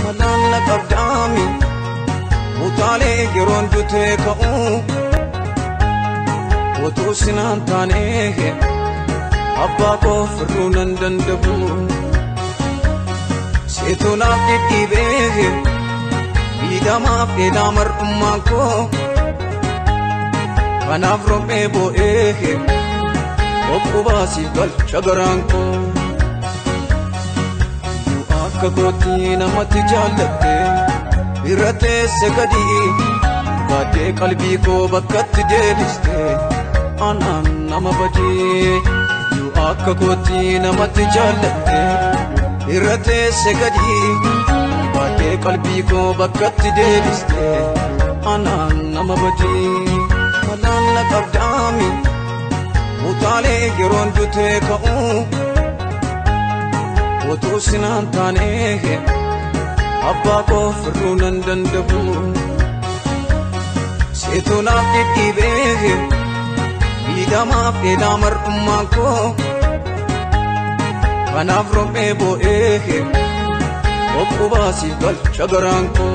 malalla qabdami utale yeron dute ka'u otu sinan tane abba ko furunan dandabu setuna dibe idama pedamar umma ko kanafro ebo okkubasi gal chagaranko akka koti namatti jallatte irate segadi baade qalbi ko bakkatti deebiste anan nama badi akka koti namatti jallatte irate segadi baade qalbi ko bakkatti deebiste anan nama badi malalla qabdami utale yeron dute ka'u otu sinan tane abba ko furunan dandabu setuna dibe idama pedamar umma ko kanafro ebo okkubasi gal chagaranko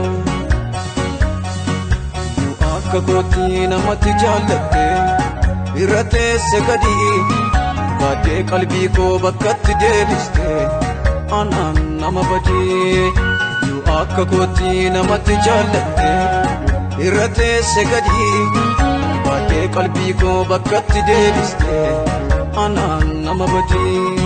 akka koti namatti jallatte irate segadi baade qalbi ko bakkatti deebiste anan nama badi akka koti namatti jallatte irate segadi baade qalbi ko bakkatti deebiste anan nama badi